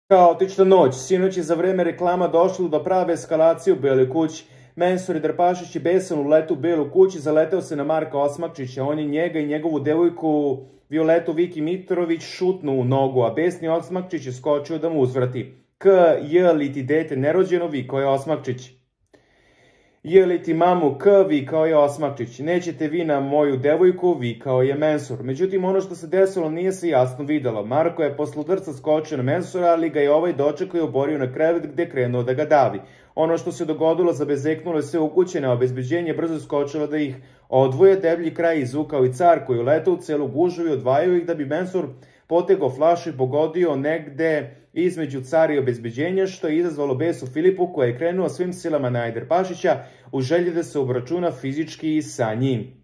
Kaotična noć. Sinoć je za vreme reklama došlo do prave eskalacije u Beloj kući. Mensur i Drpašić je besan u letu u Belu kući, zaleteo se na Marka Osmakčića. On je njega i njegovu devojku Violetu Viki Mitrović šutnuo u nogu, a besni Osmakčić je skočio da mu uzvrati. J li ti dete nerođeno, vikao je Osmakčić. J li ti mamu vikao je Osmakčić. Nećete vi na moju devojku, vikao je Mensur. Međutim, ono što se desilo nije se jasno videlo. Marko je posle udarca skočio na Mensura, ali ga je ovaj dočekao i oborio na krevet gde krenuo da ga davi. Ono što se dogodilo zabezeknulo je sve ukućene, a obezbeđenje brzo skočilo da ih odvoje. Deblji kraj izvukao i car koji uletao u celu gužu i odvajao ih da bi Mensur potegao flašu i pogodio negde između cara i obezbeđenja, što je izazvalo besu Filipu, koja je krenuo svim silama na Drpašića u želji da se obračuna fizički sa njim.